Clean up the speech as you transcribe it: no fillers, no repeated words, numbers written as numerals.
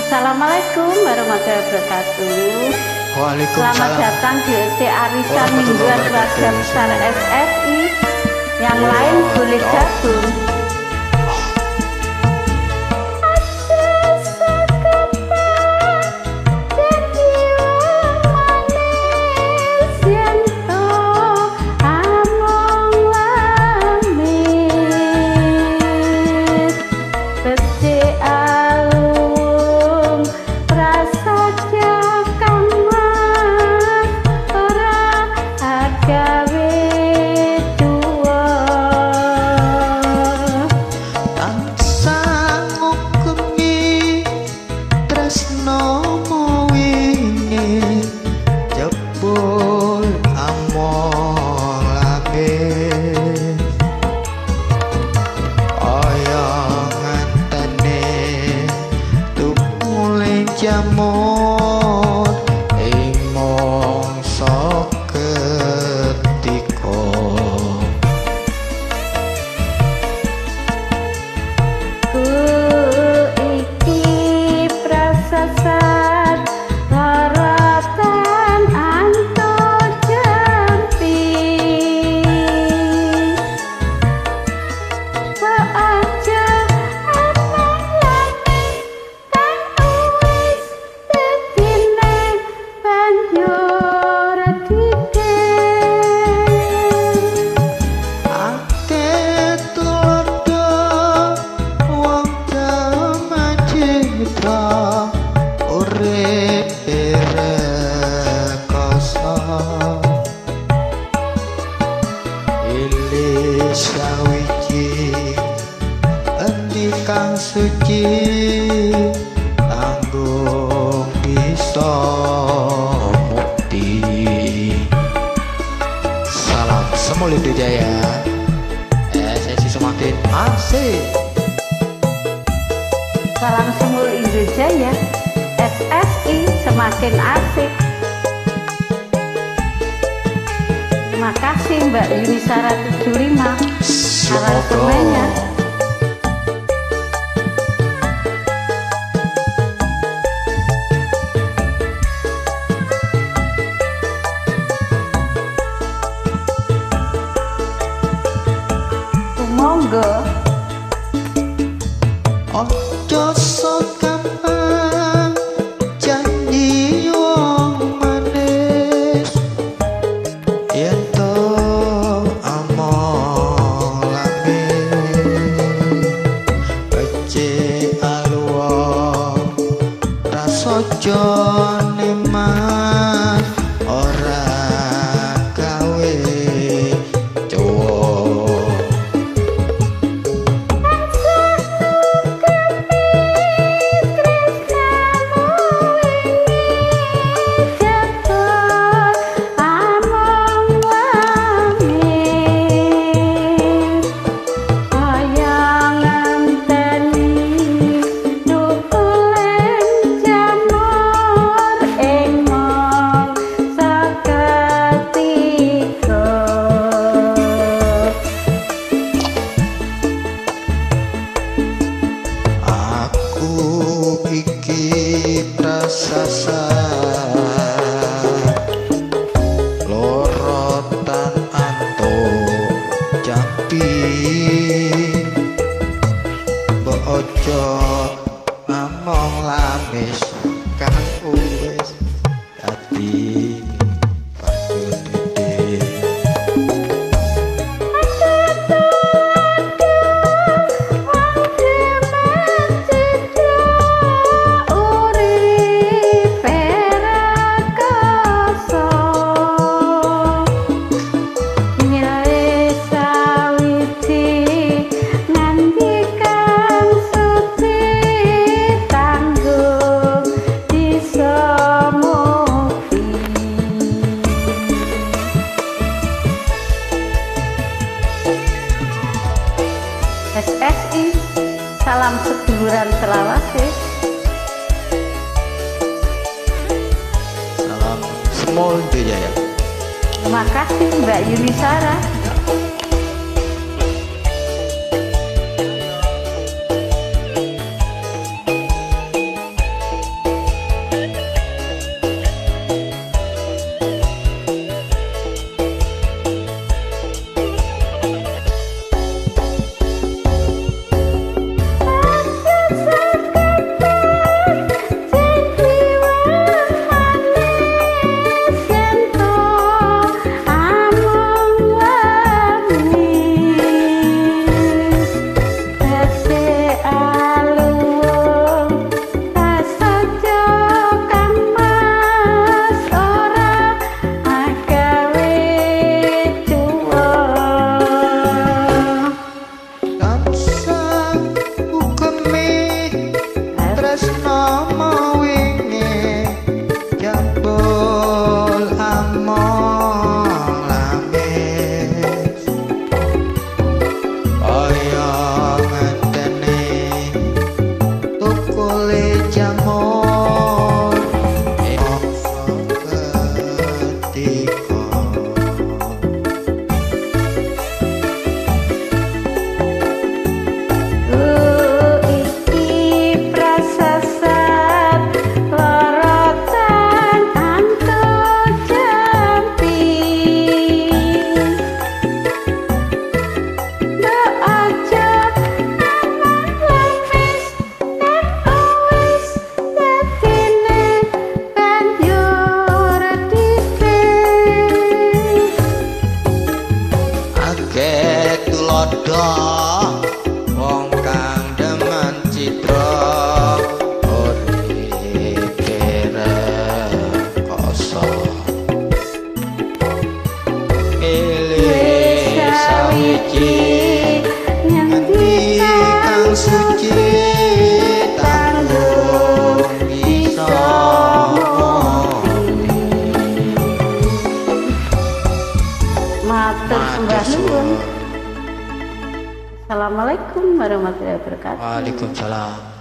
Assalamualaikum warahmatullahi wabarakatuh. Waalaikumsalam. Selamat datang di arisan mingguan keluarga besar SSI. Yang lain boleh gabung. Jamur imong sok ketika ku iki prasasat laratan anto jampi aja kang suci tanggung bisa mukti. Salam Semul Indojaya, SSI semakin asik. Salam Semul Indojaya, SSI semakin asik. Terima kasih Mbak Yunisara 75 aransemennya. Monggo ojo sok gampang janji wong manis yen to among lamin becik aluwong rasa jane mas ora gawe lorotan anto jampi bojo among lamis kang wis dadi SSI, salam seduluran selawase. Salam Semul Indojaya. Terima kasih Mbak Yunisara. Mbah nuwun. Assalamualaikum warahmatullahi wabarakatuh. Waalaikumsalam.